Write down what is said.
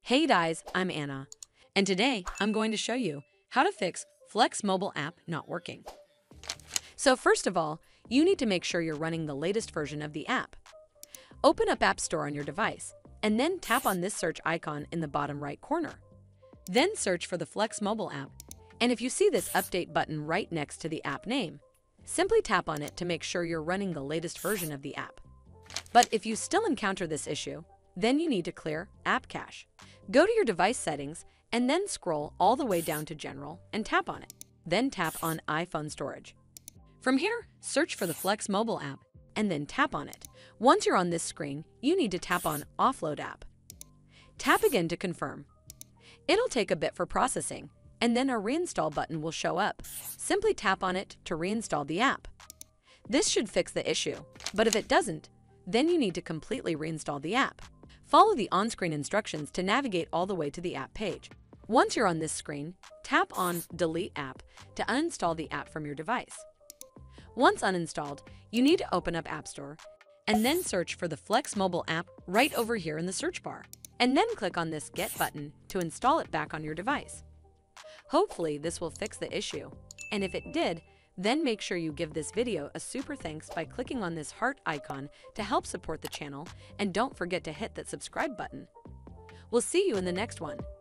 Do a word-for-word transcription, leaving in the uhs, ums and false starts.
Hey guys, I'm Anna, and today I'm going to show you how to fix Flex mobile app not working. So first of all, you need to make sure you're running the latest version of the app. Open up App Store on your device, and then tap on this search icon in the bottom right corner. Then search for the Flex mobile app, and if you see this update button right next to the app name, simply tap on it to make sure you're running the latest version of the app. But if you still encounter this issue, then you need to clear App Cache. Go to your device settings and then scroll all the way down to General and tap on it. Then tap on iPhone Storage. From here, search for the Flex mobile app and then tap on it. Once you're on this screen, you need to tap on Offload App. Tap again to confirm. It'll take a bit for processing, and then a Reinstall button will show up. Simply tap on it to reinstall the app. This should fix the issue, but if it doesn't, then you need to completely reinstall the app. Follow the on-screen instructions to navigate all the way to the app page. Once you're on this screen, tap on Delete App to uninstall the app from your device. Once uninstalled, you need to open up App Store and then search for the Flex mobile app right over here in the search bar, and then click on this Get button to install it back on your device. Hopefully this will fix the issue, and if it did, then make sure you give this video a super thanks by clicking on this heart icon to help support the channel, and don't forget to hit that subscribe button. We'll see you in the next one.